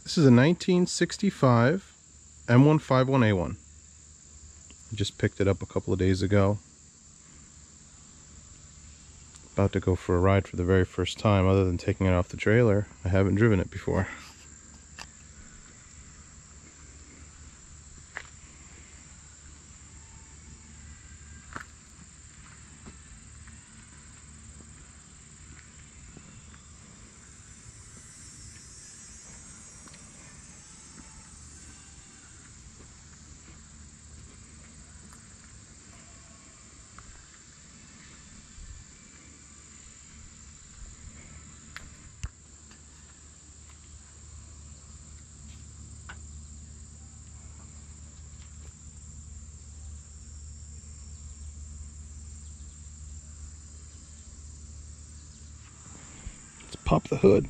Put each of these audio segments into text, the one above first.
This is a 1965 M151A1. I just picked it up a couple of days ago. About to go for a ride for the very first time. Other than taking it off the trailer, I haven't driven it before. Pop the hood.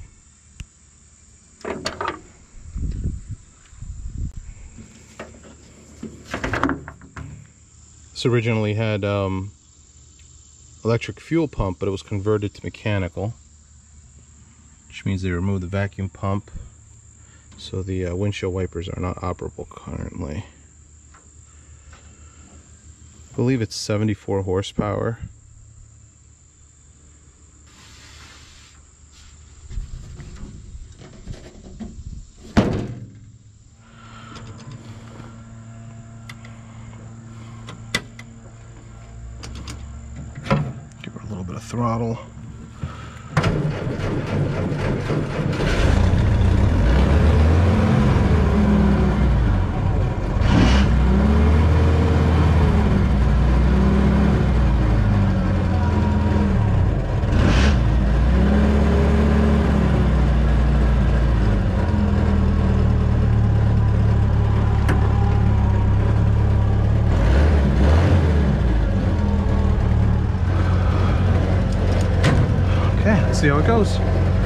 This originally had electric fuel pump, but it was converted to mechanical, which means they removed the vacuum pump, so the windshield wipers are not operable currently. I believe it's 74 horsepower. A little bit of throttle. Okay, let's see how it goes.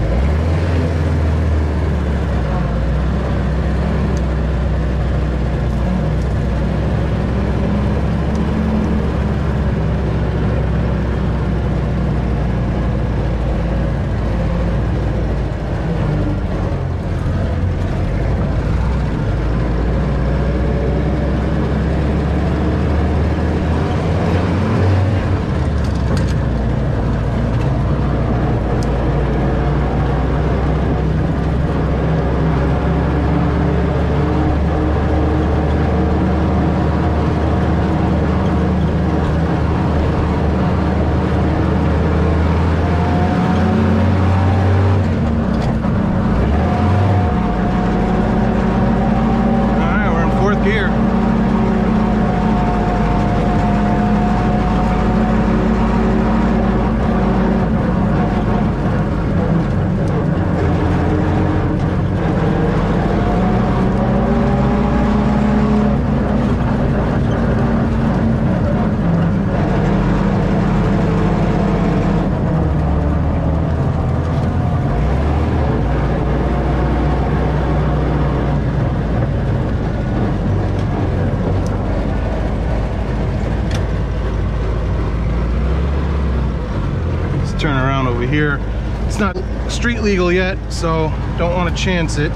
Turn around over here. It's not street legal yet, so don't want to chance it.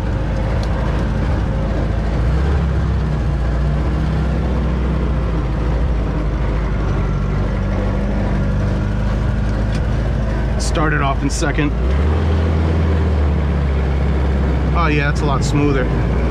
Started off in second. Oh yeah, it's a lot smoother.